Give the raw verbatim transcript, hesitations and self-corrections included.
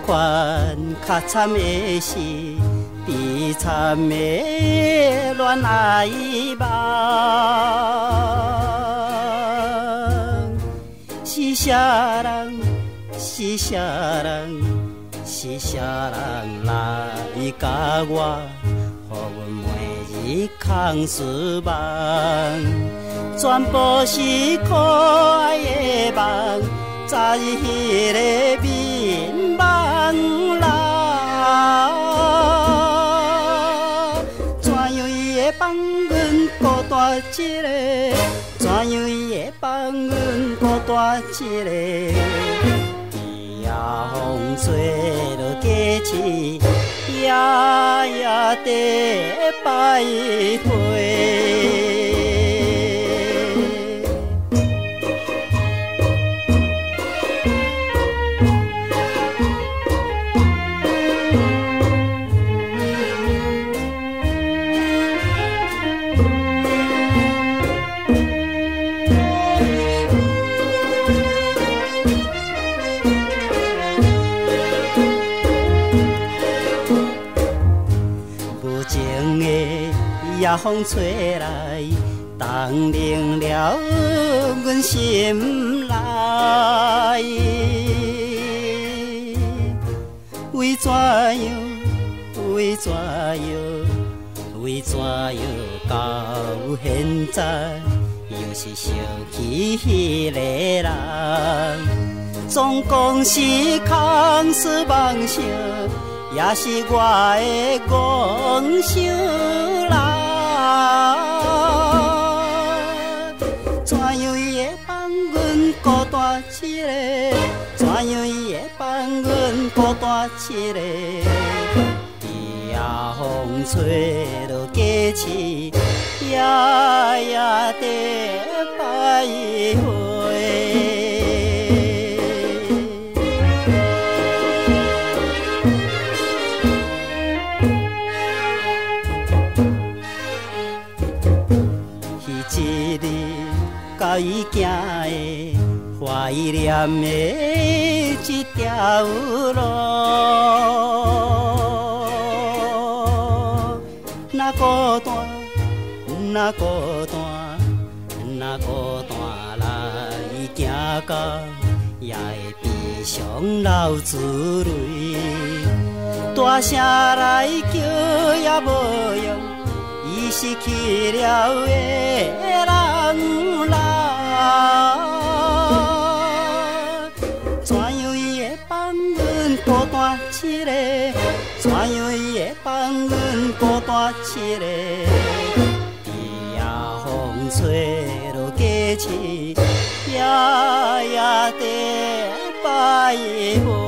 款较惨的是，悲惨的恋爱梦。是啥人？是啥人？是啥人来甲我，予阮每日空思梦，全部是可爱的梦，早日迄个面梦啦。怎样伊会放阮孤单一个？怎样伊会放阮孤单一个？风吹落街市，夜夜地徘徊。夜风吹来，冻冷了阮心内。为怎样？为怎样？为怎样到现在，又是想起迄个人？总讲是空思梦想，也是我的妄想啦。怎样伊会放阮孤单一个？怎样伊会放阮孤单一个？夜风吹落街市，夜夜地徘徊。甲伊行的怀念的一条路，若孤单，若孤单，若孤单来行到，也会悲伤流珠泪。大声来叫也无用，伊失去了的人啦。怎样伊会放阮孤单一个？怎样伊会放阮孤单一个？夜风吹落街市，夜夜地徘徊。